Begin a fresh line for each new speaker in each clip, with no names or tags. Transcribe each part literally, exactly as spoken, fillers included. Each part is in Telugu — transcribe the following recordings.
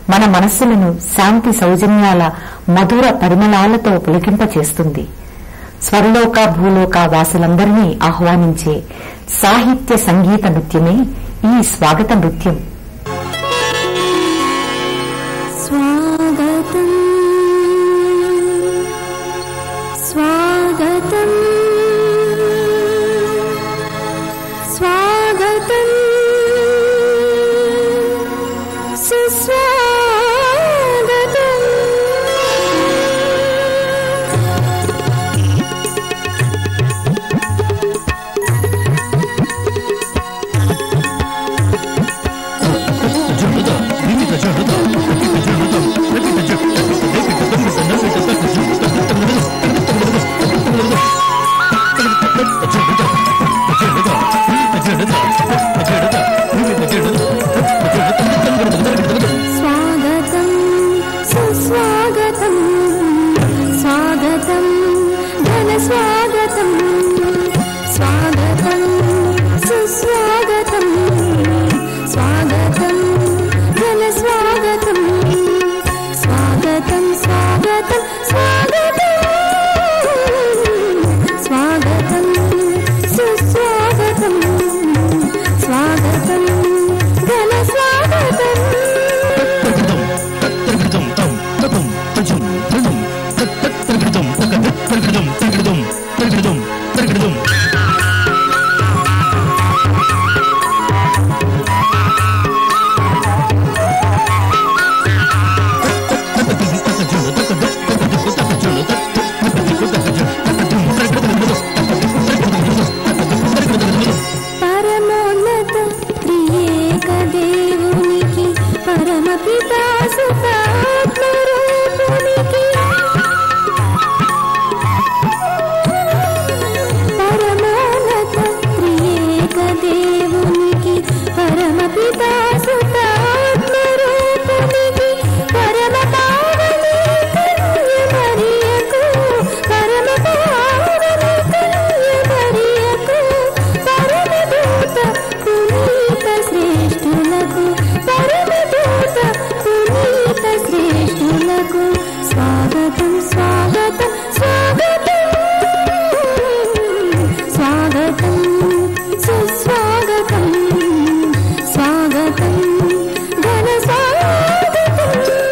మన మనస్సులను శాంతి సౌజన్యాల మధుర పరిమళాలతో పులకింపచేస్తుంది. స్వర్లోక భూలోక వాసులందరినీ ఆహ్వానించే సాహిత్య సంగీత నృత్యమే ఈ స్వాగత నృత్యం.
స్వాగతం స్వాగతం స్వాగతం సుస్వాగతం. స్వాగతం సుస్వాగతం స్వాగతం ఘన స్వాగతం స్వాగతం సుస్వాగతం స్వాగతం ఘన స్వాగతం స్వాగతం స్వాగతం స్వాగతం స్వాగతం సుస్వాగతం స్వాగతం ఘన స్వాగతం. పరమోన్నత త్రియేక దేవునికి పరమ పితా సుతాత్మ రూపునికి పరమోన్నత త్రియేక దేవునికి పరమ పితా సుతాత్మ రూపునికి పరమ పావని కన్య మరియకు పరమ పావని కన్య మరియకు పరమదూత పునీత శ్రేష్ఠులకు పరమదూత పునీత శ్రేష్ఠులకు స్వాగతం స్వాగతం స్వాగతం స్వాగతం సుస్వాగతం స్వాగతం ఘన స్వాగతం.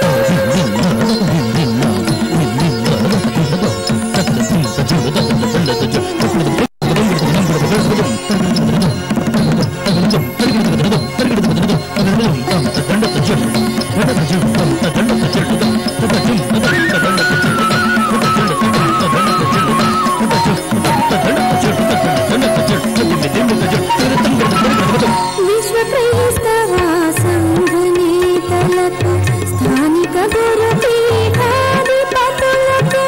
విశ్వ క్రైస్తవ సంఘ నేతలకు స్థానిక గురు పీఠాధిపతులకు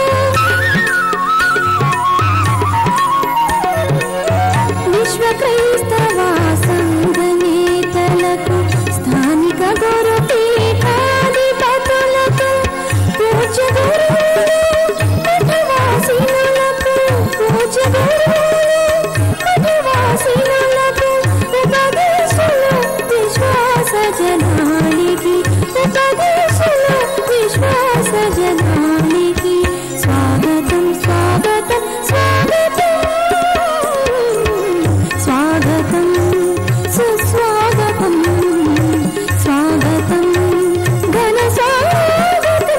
విశ్వ క్రైస్తవ సంఘ నేతలకు స్థానిక గురు పీఠాధిపతులకు పూజ్య గురువులు మఠవాసినులకు పూజ్య గురువులు మఠవాసినులకు ఉపదేశులు విశ్వాస జనానికి ఉపదేశులు విశ్వాస జనానికి స్వాగతం స్వాగతం స్వాగతం స్వాగతం సుస్వాగతం స్వాగతం ఘన స్వాగతం.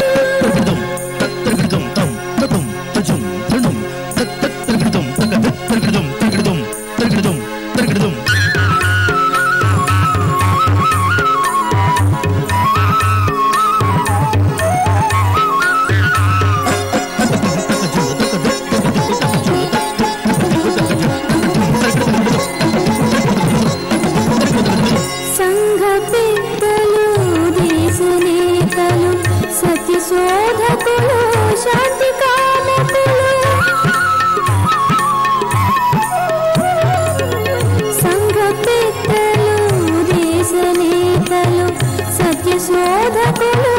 సంఘ పెద్దలు దేశ నేతలు సత్య శోధకులు శాంతి కామకులు సంఘ పెద్దలు దేశ నేతలు సత్య శోధకులు